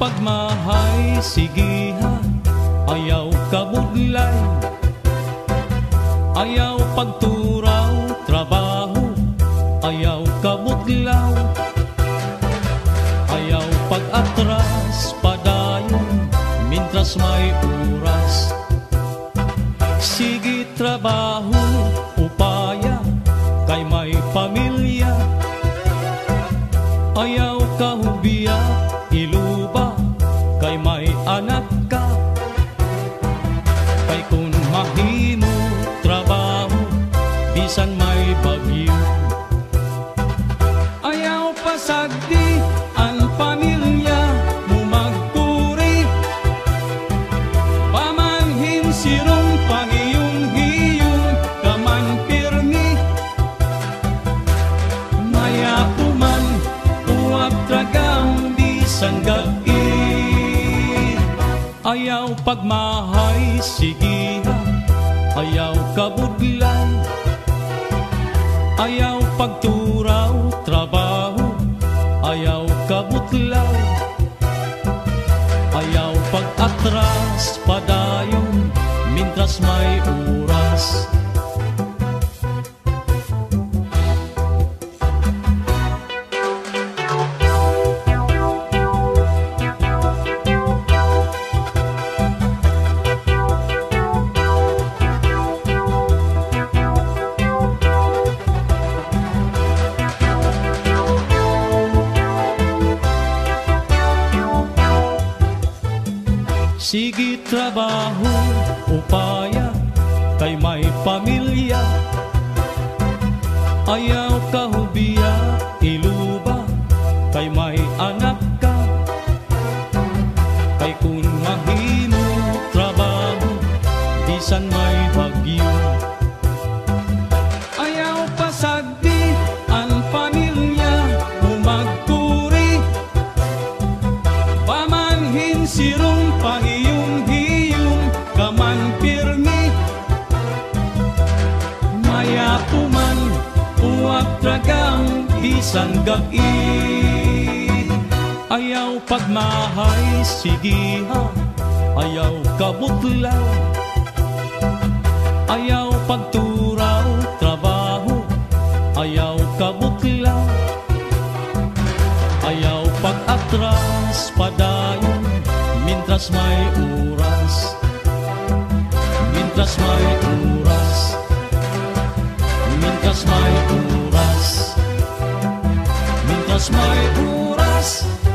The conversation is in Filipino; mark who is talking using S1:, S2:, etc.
S1: pagmahay, sige ha, ayaw kabudlay, ayaw pagturaw, trabaho, ayaw kabudlaw, ayaw pag-atras, padayon, mintras may oras. Sige trabaho, upaya, kay may pamilya, ayaw kahubiya, iluba, kay may anak ka. Kay kung mahimo trabaho, bisan may bagyo, ayaw pasagdi ang pamilya mo magpuri, pamanhin sirong pangiyong-hiyong kaman pirmi, maya uman uwag tragang bisan gabi, ayaw pagmahay, sige ha, ayaw kabudlay, ayaw pagturaw, trabaho, ayaw kabutlaw, ayaw pag-atras, padayon, mintras may oras. Sige trabaho, upaya, kay may pamilya, ayaw kahubiya, iluba, kay may anak ka. Kay kung mahimo trabaho, bisan may bagyo, ayaw pasagdi ang pamilya mo magpuri, pamanhin sirong pangiyong-hiyong kaman pirmi, maya puman uwag tragang bisan gabi, ayaw pagmahay, sige ha, ayaw kabutlaw, ayaw pagturaw, trabaho, ayaw kabutlaw, ayaw pag-atras, padayon, mintras may oras, mintras may oras, mintras may oras, mintras may oras.